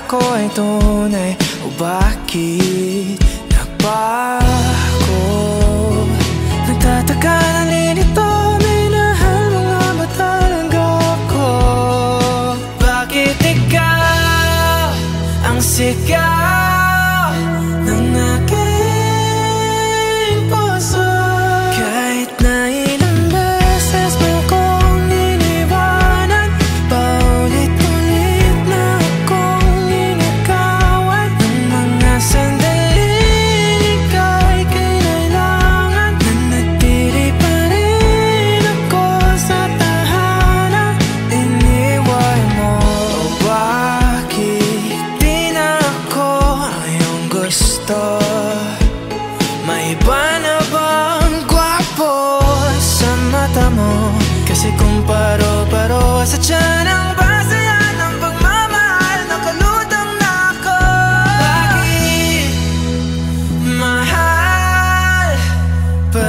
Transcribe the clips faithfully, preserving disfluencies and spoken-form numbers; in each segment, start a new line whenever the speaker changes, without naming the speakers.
ako ay tunay o bakit nagbago? Nagtataka na lilito, minahal mo nga ba talaga ako? Bakit ikaw ang sigaw ng aking puso? Kahit na ilang beses mo kong iniwanan, paulit-ulit na akong inagawan ng mga sandaling ika'y kinailangan. Nanatili pa rin ako sa tahanan, iniwan mo. O bakit di na ako ang iyong gusto? May iba na bang gwapo sa mata mo? Kasi kung paro-paro sa tiyan ang basayan ng pagmamahal, nakalutang na ako. Bakit mahal pa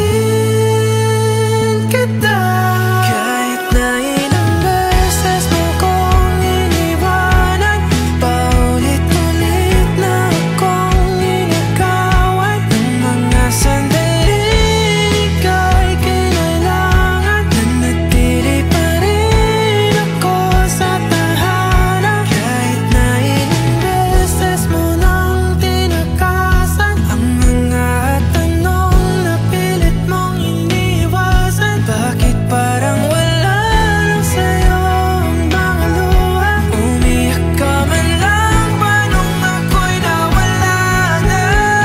rin kita? Kahit na ilang beses mo kong iniwanan, paulit-ulit na akong inagawan ng mga sandaling ika'y kinailangan. Nanatili pa rin ako sa tahanan, kahit na ilang beses mo nang tinakasan ang mga tanong na pilit mong iniwasan. Bakit parang wala lang sa'yo ang mga luha? Umiyak ka man lang ba nung ako'y nawala na?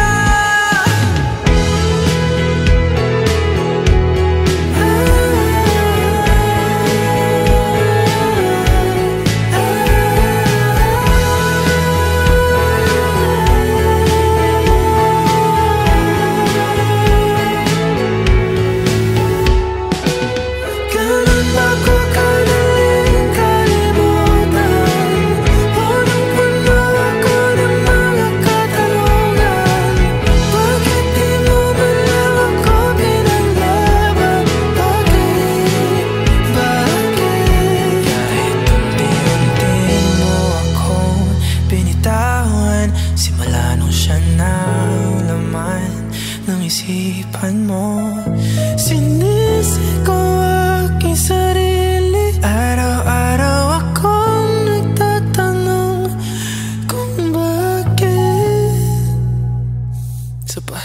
Kailan ba ko kadaling kalimutan? Punong-puno ako ng mga katanungan. Bakit di mo man lang ako pinaglaban? Bakit? Bakit? Kahit unti-unti mo akong binitawan, simula nung siya na ang laman ng isipan mo. Sinisi ko aking sarili, araw-araw akong nagtatanong kung bakit. Isa pa.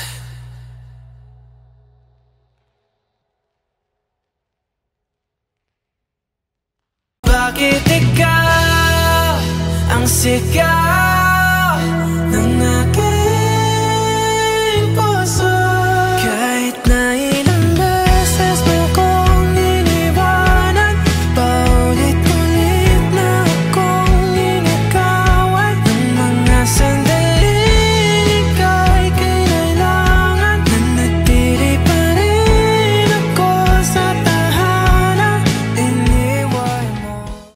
Bakit ikaw ang sigaw ng